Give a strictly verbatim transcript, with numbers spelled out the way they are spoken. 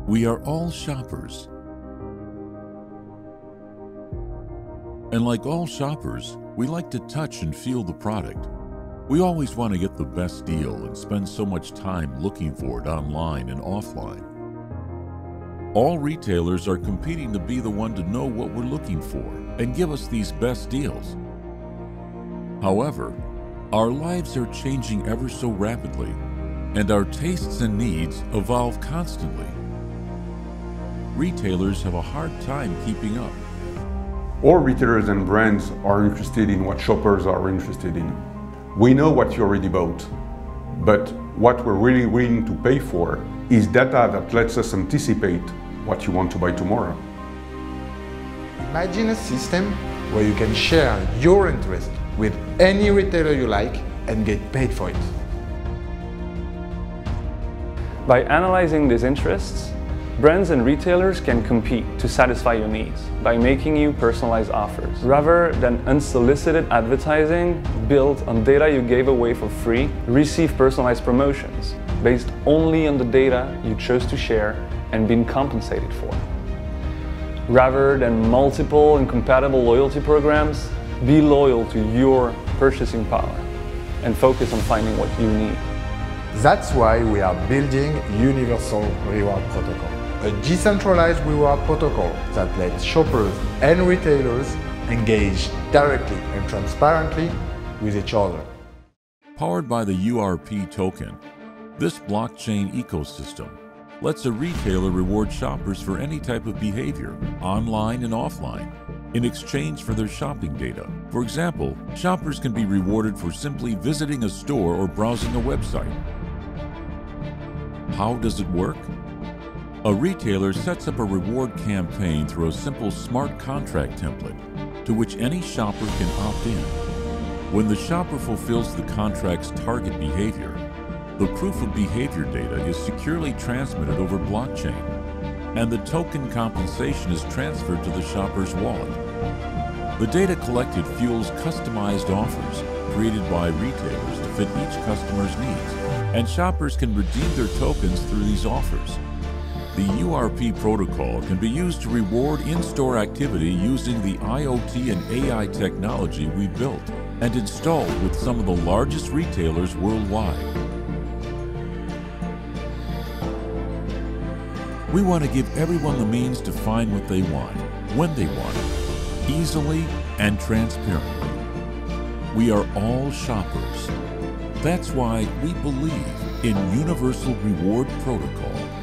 We are all shoppers. And like all shoppers, we like to touch and feel the product. We always want to get the best deal and spend so much time looking for it online and offline. All retailers are competing to be the one to know what we're looking for and give us these best deals. However, our lives are changing ever so rapidly, and our tastes and needs evolve constantly. Retailers have a hard time keeping up. All retailers and brands are interested in what shoppers are interested in. We know what you already bought, but what we're really willing to pay for is data that lets us anticipate what you want to buy tomorrow. Imagine a system where you can share your interest with any retailer you like and get paid for it. By analyzing these interests, brands and retailers can compete to satisfy your needs by making you personalized offers. Rather than unsolicited advertising built on data you gave away for free, receive personalized promotions based only on the data you chose to share and been compensated for. Rather than multiple incompatible loyalty programs, be loyal to your purchasing power and focus on finding what you need. That's why we are building Universal Reward Protocol, a decentralized reward protocol that lets shoppers and retailers engage directly and transparently with each other. Powered by the U R P token, this blockchain ecosystem lets a retailer reward shoppers for any type of behavior, online and offline, in exchange for their shopping data. For example, shoppers can be rewarded for simply visiting a store or browsing a website. How does it work? A retailer sets up a reward campaign through a simple smart contract template to which any shopper can opt in. When the shopper fulfills the contract's target behavior, the proof of behavior data is securely transmitted over blockchain, and the token compensation is transferred to the shopper's wallet. The data collected fuels customized offers created by retailers to fit each customer's needs, and shoppers can redeem their tokens through these offers. The U R P protocol can be used to reward in-store activity using the I O T and A I technology we built and installed with some of the largest retailers worldwide. We want to give everyone the means to find what they want, when they want it, easily and transparently. We are all shoppers. That's why we believe in Universal Reward Protocol.